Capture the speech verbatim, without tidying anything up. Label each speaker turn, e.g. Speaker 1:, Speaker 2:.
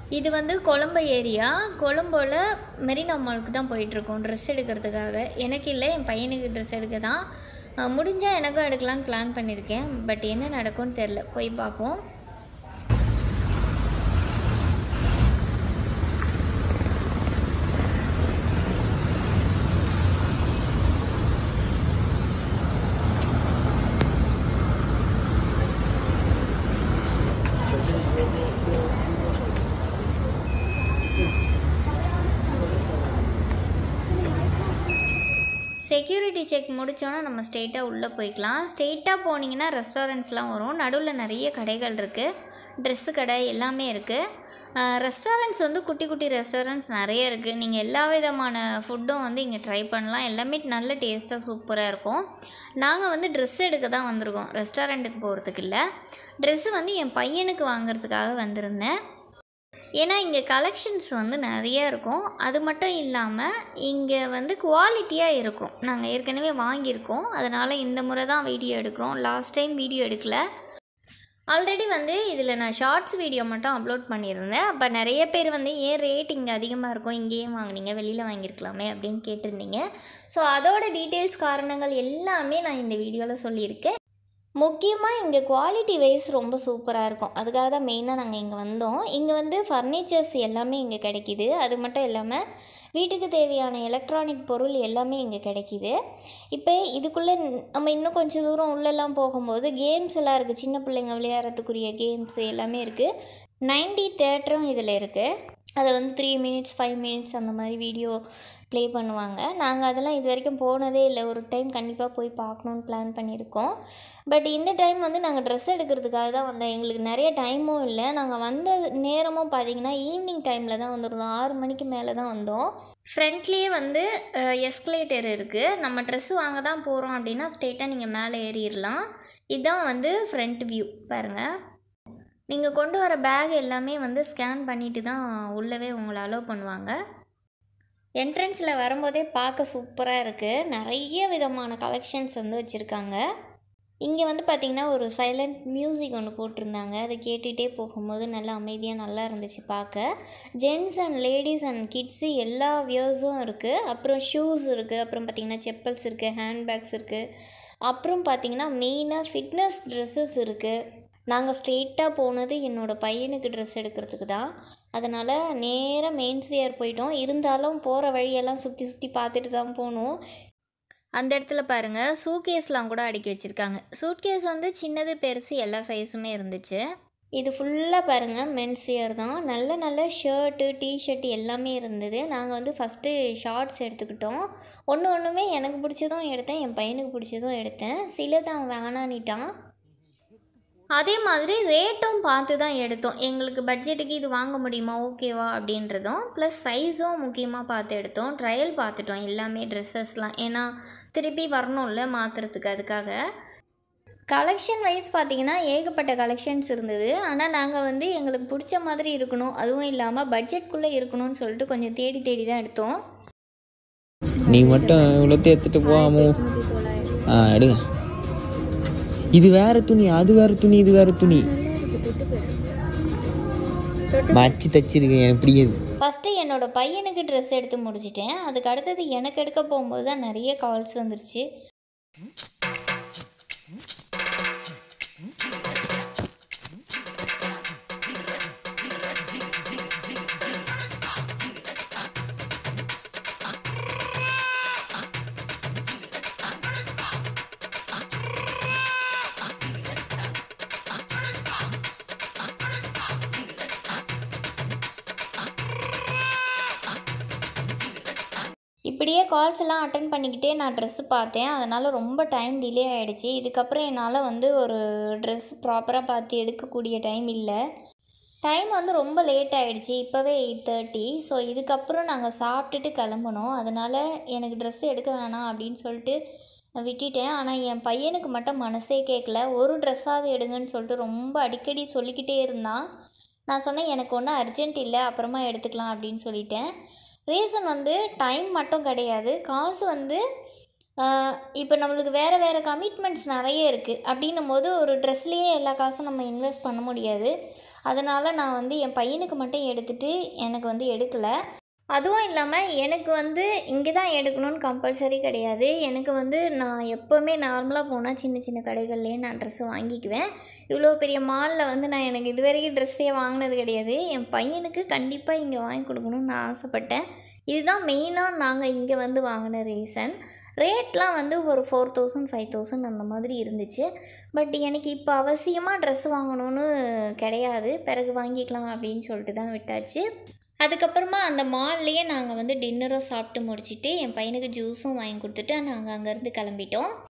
Speaker 1: இது வந்து கொழம்பு ஏரியா. கொழம்போல மெரினா மாலுக்கு தான் போயிட்டுருக்கோம் ட்ரெஸ் எடுக்கிறதுக்காக. எனக்கு இல்லை, என் பையனுக்கு ட்ரெஸ் எடுக்க தான். முடிஞ்சால் எனக்கும் எடுக்கலான்னு பிளான் பண்ணியிருக்கேன். பட் என்ன நடக்கும்னு தெரில, போய் பார்ப்போம். செக்யூரிட்டி செக் முடித்தோன்னா நம்ம ஸ்ட்ரெயிட்டாக உள்ளே போய்க்கலாம். ஸ்ட்ரெயிட்டாக போனீங்கன்னா ரெஸ்டாரண்ட்ஸ்லாம் வரும். நடுவில் நிறைய கடைகள் இருக்குது, ட்ரெஸ்ஸு கடை எல்லாமே இருக்குது. ரெஸ்டாரண்ட்ஸ் வந்து குட்டி குட்டி ரெஸ்டாரண்ட்ஸ் நிறைய இருக்குது. நீங்கள் எல்லா விதமான ஃபுட்டும் வந்து இங்கே ட்ரை பண்ணலாம். எல்லாமே நல்ல டேஸ்ட்டாக சூப்பராக இருக்கும். நாங்கள் வந்து ட்ரெஸ் எடுக்க தான் வந்திருக்கோம், ரெஸ்டாரண்ட்டுக்கு போகிறதுக்கு இல்லை. ட்ரெஸ்ஸு வந்து என் பையனுக்கு வாங்கிறதுக்காக வந்திருந்தேன். ஏன்னா இங்கே கலெக்ஷன்ஸ் வந்து நிறையா இருக்கும். அது மட்டும் இல்லாமல் இங்கே வந்து குவாலிட்டியாக இருக்கும். நாங்கள் ஏற்கனவே வாங்கியிருக்கோம், அதனால் இந்த முறை தான் வீடியோ எடுக்கிறோம். லாஸ்ட் டைம் வீடியோ எடுக்கலை. ஆல்ரெடி வந்து இதில் நான் ஷார்ட்ஸ் வீடியோ மட்டும் அப்லோட் பண்ணியிருந்தேன். அப்போ நிறைய பேர் வந்து ஏன் ரேட் இங்கே அதிகமாக இருக்கும், இங்கேயே வாங்கினீங்க, வெளியில் வாங்கியிருக்கலாமே அப்படின்னு கேட்டிருந்தீங்க. ஸோ அதோட டீட்டெயில்ஸ் காரணங்கள் எல்லாமே நான் இந்த வீடியோவில் சொல்லியிருக்கேன். முக்கியமாக இங்கே குவாலிட்டி வைஸ் ரொம்ப சூப்பராக இருக்கும். அதுக்காக தான் மெயினாக நாங்கள் இங்கே வந்தோம். இங்கே வந்து ஃபர்னிச்சர்ஸ் எல்லாமே இங்கே கிடைக்கிது. அது மட்டும் இல்லாமல் வீட்டுக்கு தேவையான எலக்ட்ரானிக் பொருள் எல்லாமே இங்கே கிடைக்கிது. இப்போ இதுக்குள்ளே நம்ம இன்னும் கொஞ்சம் தூரம் உள்ளெல்லாம் போகும்போது கேம்ஸ் எல்லாம் இருக்குது. சின்ன பிள்ளைங்க விளையாடுறதுக்குரிய கேம்ஸ் எல்லாமே இருக்குது. நைன்டி தேட்டரும் இதில் இருக்குது. அதை வந்து த்ரீ மினிட்ஸ் ஃபைவ் மினிட்ஸ் அந்த மாதிரி வீடியோ ப்ளே பண்ணுவாங்க. நாங்கள் அதெல்லாம் இது வரைக்கும் போனதே இல்லை. ஒரு டைம் கண்டிப்பாக போய் பார்க்கணுன்னு பிளான் பண்ணியிருக்கோம். பட் இந்த டைம் வந்து நாங்கள் ட்ரெஸ் எடுக்கிறதுக்காக தான் வந்தோம். எங்களுக்கு நிறைய டைமும் இல்லை. நாங்கள் வந்த நேரமும் பார்த்திங்கன்னா ஈவினிங் டைமில் தான் வந்துருந்தோம். ஆறு மணிக்கு மேலே தான் வந்தோம். ஃப்ரண்ட்லேயே வந்து எஸ்கலேட்டர் இருக்குது. நம்ம ட்ரெஸ்ஸு வாங்க தான் போகிறோம் அப்படின்னா ஸ்ட்ரெயிட்டாக நீங்கள் மேலே ஏறிடலாம். இதுதான் வந்து ஃப்ரண்ட் வியூ பாருங்கள். நீங்கள் கொண்டு வர பேக் எல்லாமே வந்து ஸ்கேன் பண்ணிவிட்டு தான் உள்ளவே உங்களை அலோவ் பண்ணுவாங்க. என்ட்ரன்ஸில் வரும்போதே பார்க்க சூப்பராக இருக்குது. நிறைய விதமான கலெக்ஷன்ஸ் வந்து வச்சுருக்காங்க. இங்கே வந்து பார்த்திங்கன்னா ஒரு சைலண்ட் மியூசிக் ஒன்று போட்டிருந்தாங்க. அதை கேட்டுகிட்டே போகும்போது நல்லா அமைதியாக நல்லா இருந்துச்சு பார்க்க. Gents and ladies and kids எல்லா வியர்ஸும் இருக்குது. அப்புறம் ஷூஸ் இருக்குது, அப்புறம் பார்த்திங்கன்னா செப்பல்ஸ் இருக்குது, ஹேண்ட்பேக்ஸ் இருக்குது, அப்புறம் பார்த்திங்கன்னா மெயினாக ஃபிட்னஸ் ட்ரெஸ்ஸஸ் இருக்குது. நாங்கள் ஸ்ட்ரெயிட்டாக போனது என்னோடய பையனுக்கு ட்ரெஸ் எடுக்கிறதுக்கு தான். அதனால் நேராக மெயின்ஸ் வியர் போயிட்டோம். இருந்தாலும் போகிற வழியெல்லாம் சுற்றி சுற்றி பார்த்துட்டு தான் போகணும். அந்த இடத்துல பாருங்கள் சூட்கேஸ்லாம் கூட அடுக்கி வச்சுருக்காங்க. சூட்கேஸ் வந்து சின்னது பெருசு எல்லா சைஸுமே இருந்துச்சு. இது ஃபுல்லாக பாருங்கள் மென்ஸ் வியர் தான். நல்ல நல்ல ஷர்ட்டு டிஷர்ட்டு எல்லாமே இருந்தது. நாங்கள் வந்து ஃபஸ்ட்டு ஷார்ட்ஸ் எடுத்துக்கிட்டோம். ஒன்று ஒன்றுமே எனக்கு பிடிச்சதும் எடுத்தேன், என் பையனுக்கு பிடிச்சதும் எடுத்தேன். சிலது அவன் வேணான்னிட்டான். அதே மாதிரி ரேட்டும் பார்த்து தான் எடுத்தோம். எங்களுக்கு பட்ஜெட்டுக்கு இது வாங்க முடியுமா, ஓகேவா அப்படின்றதும் ப்ளஸ் சைஸும் முக்கியமாக பார்த்து எடுத்தோம். ட்ரையல் பார்த்துட்டோம் எல்லாமே ட்ரெஸ்ஸஸ்லாம். ஏன்னா திருப்பி வரணும்ல மாற்றுறதுக்கு. அதுக்காக கலெக்ஷன் வைஸ் பார்த்திங்கன்னா ஏகப்பட்ட கலெக்ஷன்ஸ் இருந்தது. ஆனால் நாங்கள் வந்து எங்களுக்கு பிடிச்ச மாதிரி இருக்கணும், அதுவும் இல்லாமல் பட்ஜெட்குள்ளே இருக்கணும்னு சொல்லிட்டு கொஞ்சம் தேடி தேடி தான் எடுத்தோம்.
Speaker 2: நீ மட்டும் இவ்வளோ எடுத்துகிட்டு போகாம ஆ எடுங்க. இது வேற துணி, அது வேற துணி, இது வேற துணி மாற்றி தச்சிருக்கேன். எனக்கு பிடிக்காது.
Speaker 1: ஃபஸ்ட்டு என்னோடய பையனுக்கு ட்ரெஸ் எடுத்து முடிச்சிட்டேன். அதுக்கு அடுத்தது எனக்கு எடுக்க போகும்போது தான் நிறைய கால்ஸ் வந்துருச்சு. இப்படியே கால்ஸ் எல்லாம் அட்டன் பண்ணிக்கிட்டே நான் ட்ரெஸ்ஸு பார்த்தேன். அதனால் ரொம்ப டைம் டிலே ஆகிடுச்சி. இதுக்கப்புறம் என்னால் வந்து ஒரு ட்ரெஸ் ப்ராப்பராக பார்த்து எடுக்கக்கூடிய டைம் இல்லை. டைம் வந்து ரொம்ப லேட் ஆகிடுச்சி. இப்போவே எயிட் தேர்ட்டி. ஸோ இதுக்கப்புறம் நாங்கள் சாப்பிட்டுட்டு கிளம்பணும். அதனால் எனக்கு ட்ரெஸ்ஸு எடுக்க வேணாம் அப்படின்னு சொல்லிட்டு விட்டுட்டேன். ஆனால் என் பையனுக்கு மட்டும் மனசே கேட்கல. ஒரு ட்ரெஸ்ஸாவது எடுங்கன்னு சொல்லிட்டு ரொம்ப அடிக்கடி சொல்லிக்கிட்டே இருந்தான். நான் சொன்னேன் எனக்கு ஒன்றும் அர்ஜென்ட் இல்லை, அப்புறமா எடுத்துக்கலாம் அப்படின்னு சொல்லிட்டேன். ரீசன் வந்து டைம் மட்டும் கிடையாது, காசு வந்து இப்போ நம்மளுக்கு வேறு வேறு கமிட்மெண்ட்ஸ் நிறைய இருக்குது. அப்படின்னும் போது ஒரு ட்ரெஸ்லேயே எல்லா காசும் நம்ம இன்வெஸ்ட் பண்ண முடியாது. அதனால் நான் வந்து என் பையனுக்கு மட்டும் எடுத்துகிட்டு எனக்கு வந்து எடுக்கலை. அதுவும் இல்லாமல் எனக்கு வந்து இங்கே தான் எடுக்கணும்னு கம்பல்சரி கிடையாது. எனக்கு வந்து நான் எப்போவுமே நார்மலாக போனால் சின்ன சின்ன கடைகள்லேயே நான் ட்ரெஸ்ஸு வாங்கிக்குவேன். இவ்வளோ பெரிய மாலில் வந்து நான் எனக்கு இது வரைக்கும் ட்ரெஸ்ஸே வாங்கினது கிடையாது. என் பையனுக்கு கண்டிப்பாக இங்கே வாங்கி கொடுக்கணும்னு நான் ஆசைப்பட்டேன். இதுதான் மெயினாக நாங்கள் இங்கே வந்து வாங்கின ரீசன். ரேட்லாம் வந்து ஒரு ஃபோர் தௌசண்ட் ஃபைவ் தௌசண்ட் அந்த மாதிரி இருந்துச்சு. பட் எனக்கு இப்போ அவசியமாக ட்ரெஸ் வாங்கணும்னு கிடையாது. பிறகு வாங்கிக்கலாம் அப்படின்னு சொல்லிட்டு தான் விட்டாச்சு. அதுக்கப்புறமா அந்த மால்லையே நாங்கள் வந்து டின்னரும் சாப்பிட்டு முடிச்சுட்டு என் பையனுக்கு ஜூஸும் வாங்கி கொடுத்துட்டு நாங்கள் அங்கேருந்து கிளம்பிட்டோம்.